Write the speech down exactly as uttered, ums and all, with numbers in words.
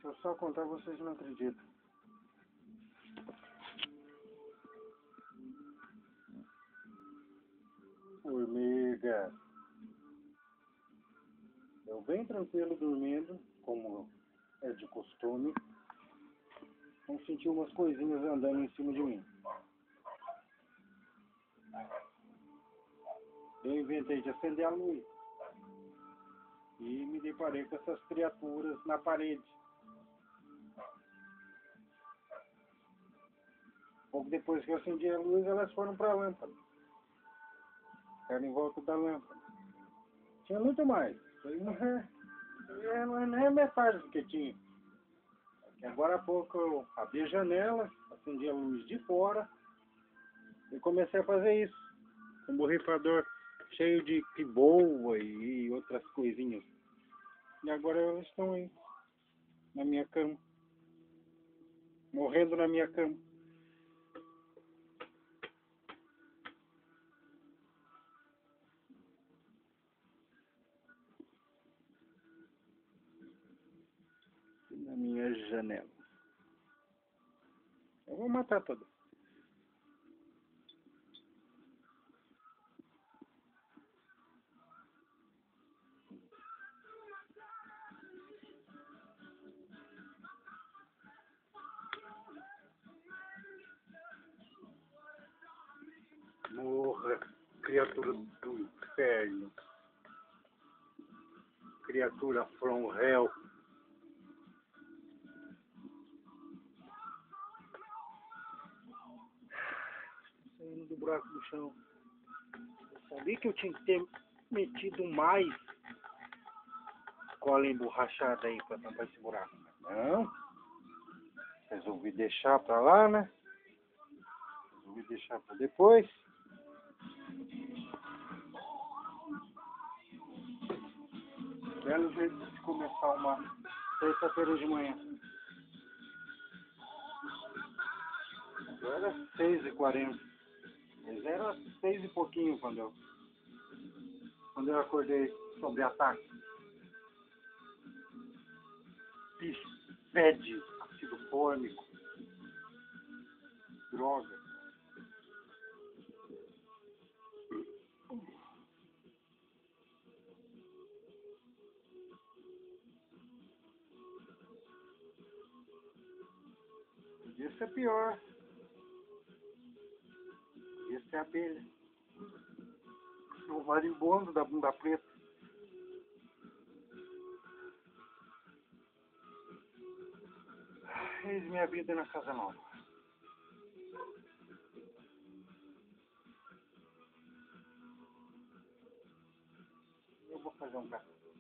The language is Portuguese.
Se eu só contar, vocês não acreditam. Formiga. Eu bem tranquilo dormindo, como é de costume. Não senti umas coisinhas andando em cima de mim. Eu inventei de acender a luz. E me deparei com essas criaturas na parede. Pouco depois que eu acendi a luz, elas foram para a lâmpada. Ficaram em volta da lâmpada. Tinha muito mais. Foi uma, é, não é nem a metade do que tinha. E agora há pouco eu abri a janela, acendi a luz de fora e comecei a fazer isso. Com um borrifador cheio de piboa e outras coisinhas. E agora elas estão aí, na minha cama. Morrendo na minha cama. Na minha janela. Eu vou matar todas. Morra, criatura do inferno. Criatura from hell. Saindo do buraco do chão. Eu sabia que eu tinha que ter metido mais cola emborrachada aí pra tampar esse buraco. Não. Resolvi deixar pra lá, né? Resolvi deixar pra depois. Belo jeito de começar uma terça-feira de manhã. Agora era seis e quarenta. Mas era seis e pouquinho quando eu, quando eu acordei sobre ataque. Bicho, fede, ácido fórmico, droga. Podia ser pior. Podia ser abelha. O marimbondo da bunda preta. Eis minha vida na casa nova. Eu vou fazer um café.